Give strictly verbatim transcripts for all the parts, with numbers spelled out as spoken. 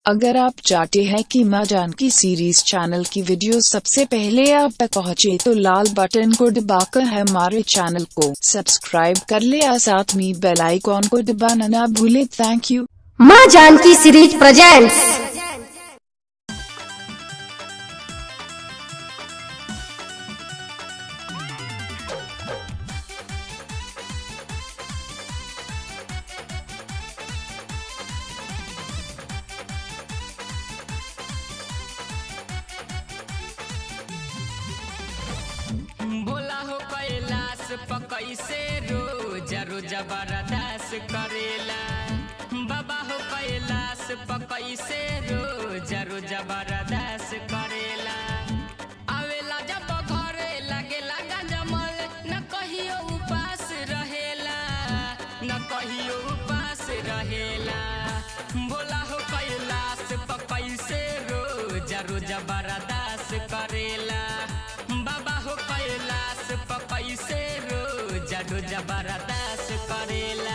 अगर आप चाहते हैं कि माँ जानकी सीरीज चैनल की वीडियो सबसे पहले आप तक पहुँचे तो लाल बटन को दबाकर हमारे चैनल को सब्सक्राइब कर ले और साथ में बेल आइकॉन को दबाना ना भूले। Thank you. माँ जानकी सीरीज प्रेजेंट्स। भोला हो कैलाश पकैसे रोज रोज बर्दाश्त करेला। बाबा हो कैलाश पकैसे रोज रोज बर्दाश्त करेला। आवेला जब घरे लगेला गजमल न कहियो उपास रहेला न कहियो उपास रहेला। भोला हो कैलाश पकैसे रोज रोज बर्दाश्त करेला। बाबा हो कैलाश पकैसे रोज रोज बर्दाश्त करेला।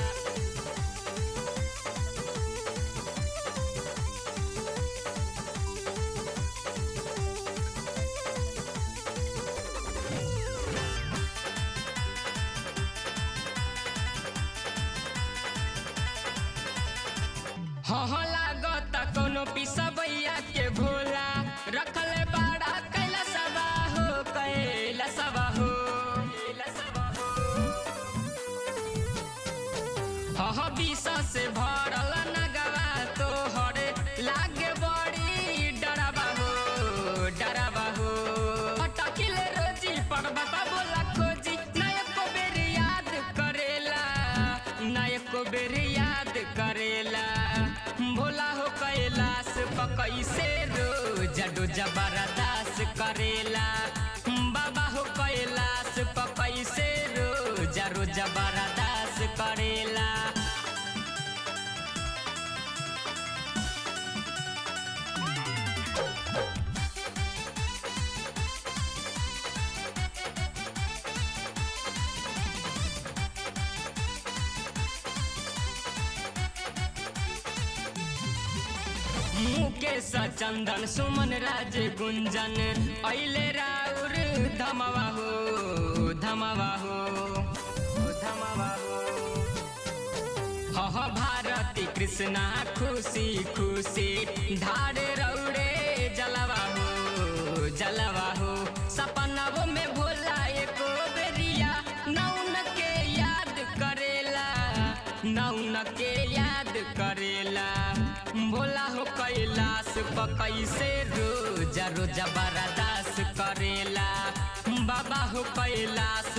हाँ लागत कोनो पिसबैया के भोला रखले बाड़ा कैलाशवा हो कैलाशवा हो। हाँ बीस से भरल नगवा तो हरे लागे बड़ी डरावा हो डरावा हो। अटकिले रोजी पर बाबा बोला खोजी नायक को बेर याद करेला नायक को बेर याद करेला। भोला हो कैलाश पकैसे रोज रोज बर्दाश्त करेला। बाबा हो कैलाश पकैसे रोज रोज बर्दाश्त करेला। मुकेश चंदन सुमन राज गुंजन अइले राउर धमावा हो धमावा हो धमावा हो। हाँ भारती कृष्णा खुशी खुशी धारे रौड़े जलवा हो जलवा हो। सपनाओं में भोला एको बेरिया नौन के याद करेला नौन के याद करेला। भोला हो कैलाश पकैसे रोज रोज बर्दाश्त करेला। बाबा हो कैलाश